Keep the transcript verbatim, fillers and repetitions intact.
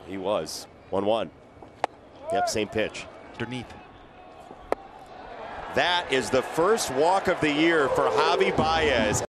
He was. one one. Yep, same pitch. Underneath. That is the first walk of the year for Javy Baez.